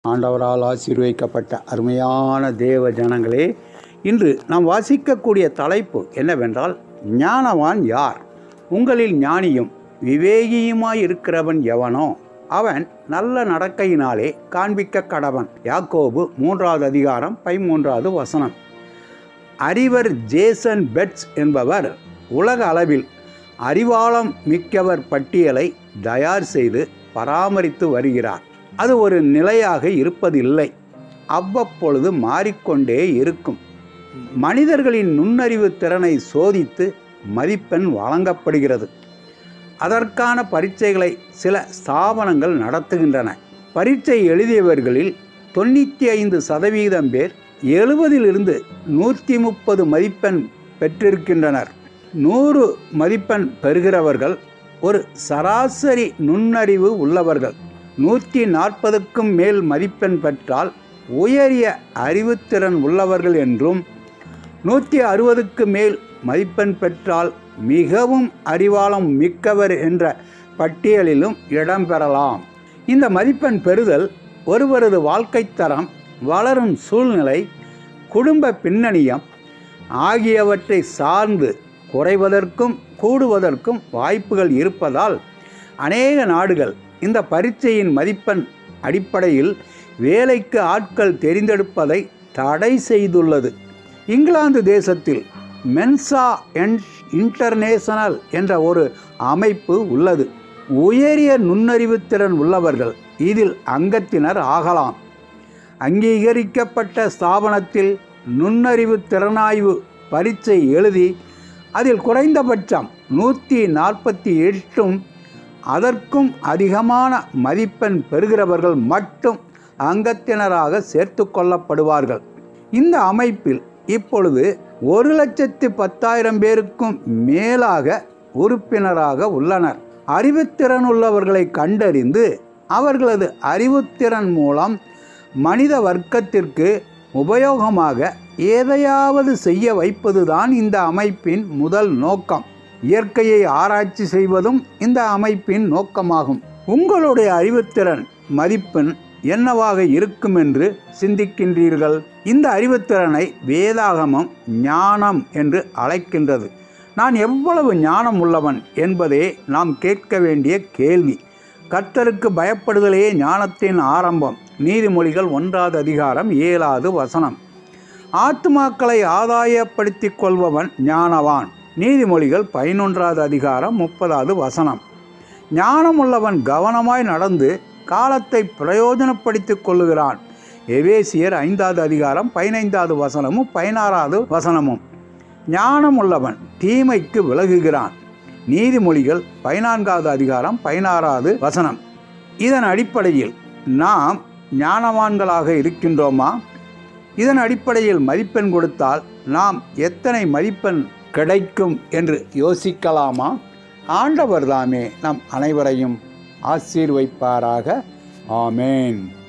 ஆண்டவரால் ஆசீர்வதிக்கப்பட்ட அருமையான தேவ ஜனங்களே, இன்று நாம் வாசிக்கக்கூடிய தலைப்பு என்னவென்றால், ஞானவான் யார்? உங்களில் ஞானியும் விவேகியுமாய் இருக்கிறவன் எவனோ அவன் நல்ல நடக்கையினாலே காண்பிக்க கடவன். யாக்கோபு 3வது அதிகாரம் 13வது வசனம். அறிவர் ஜேசன் பெட்ஸ் என்பவர் உலக அளவில் அறிவாளம் மிக்கவர் பட்டியலை தயார் செய்து பராமரித்து வருகிறார். அது ஒரு நிலையாக இருப்பதில்லை, அவ்வப்பொழுது மாறிக்கொண்டே இருக்கும். மனிதர்களின் நுண்ணறிவு திறனை சோதித்து மதிப்பெண் வழங்கப்படுகிறது. அதற்கான பரீட்சைகளை சில ஸ்தாபனங்கள் நடத்துகின்றன. பரீட்சை எழுதியவர்களில் 95% பேர் 70லிருந்து 130 மதிப்பெண் பெற்றிருக்கின்றனர். 100 மதிப்பெண் பெறுகிறவர்கள் ஒரு சராசரி நுண்ணறிவு உள்ளவர்கள். 140க்கும் மேல் மதிப்பெண் பெற்றால் உயரிய அறிவுத்திறன் உள்ளவர்கள் என்றும், 160க்கு மேல் மதிப்பெண் பெற்றால் மிகவும் அறிவாளம் மிக்கவர் என்ற பட்டியலிலும் இடம்பெறலாம். இந்த மதிப்பெண் பெறுதல் ஒருவரது வாழ்க்கை தரம், வளரும் சூழ்நிலை, குடும்ப பின்னணியம் ஆகியவற்றை சார்ந்து குறைவதற்கும் கூடுவதற்கும் வாய்ப்புகள் இருப்பதால் அநேக நாடுகள் இந்த பரீட்சையின் மதிப்பெண் அடிப்படையில் வேலைக்கு ஆட்கள் தெரிந்தெடுப்பதை தடை செய்துள்ளது. இங்கிலாந்து தேசத்தில் மென்சா இன்டர்நேஷனல் என்ற ஒரு அமைப்பு உள்ளது. உயரிய நுண்ணறிவுத்திறன் உள்ளவர்கள் இதில் அங்கத்தினர் ஆகலாம். அங்கீகரிக்கப்பட்ட ஸ்தாபனத்தில் நுண்ணறிவு திறனாய்வு பரீட்சை எழுதி அதில் குறைந்தபட்சம் 148ம் அதற்கும் அதிகமான மதிப்பெண் பெறுகிறவர்கள் மட்டும் அங்கத்தினராக சேர்த்து கொள்ளப்படுவார்கள். இந்த அமைப்பில் இப்பொழுது 1,10,000 பேருக்கும் மேலாக உறுப்பினராக உள்ளனர். அறிவுத்திறன் உள்ளவர்களை கண்டறிந்து அவர்களது அறிவுத்திறன் மூலம் மனித வர்க்கத்திற்கு உபயோகமாக எதையாவது செய்ய வைப்பதுதான் இந்த அமைப்பின் முதல் நோக்கம். இயற்கையை ஆராய்ச்சி செய்வதும் இந்த அமைப்பின் நோக்கமாகும். உங்களுடைய அறிவுத்திறன் மதிப்பெண் என்னவாக இருக்கும் என்று சிந்திக்கின்றீர்கள்? இந்த அறிவுத்திறனை வேதாகமம் ஞானம் என்று அழைக்கின்றது. நான் எவ்வளவு ஞானம் உள்ளவன் என்பதே நாம் கேட்க வேண்டிய கேள்வி. கர்த்தருக்கு பயப்படுதலே ஞானத்தின் ஆரம்பம். நீதிமொழிகள் 1வது அதிகாரம் 7வது வசனம். ஆத்துமாக்களை ஆதாயப்படுத்திக் கொள்பவன் ஞானவான். நீதிமொழிகள் 11வது அதிகாரம் 30வது வசனம். ஞானமுள்ளவன் கவனமாய் நடந்து காலத்தை பிரயோஜனப்படுத்திக் கொள்ளுகிறான். எபேசியர் 5வது அதிகாரம் 15வது வசனமும் 16வது வசனமும். ஞானமுள்ளவன் தீமைக்கு விலகுகிறான். நீதிமொழிகள் 14வது அதிகாரம் 16வது வசனம். இதன் அடிப்படையில் நாம் ஞானவான்களாக இருக்கின்றோமா? இதன் அடிப்படையில் மதிப்பெண் கொடுத்தால் நாம் எத்தனை மதிப்பெண் கிடைக்கும் என்று யோசிக்கலாமா? ஆண்டவர் தாமே நம் அனைவரையும் ஆசீர்வதிப்பாராக. ஆமேன்.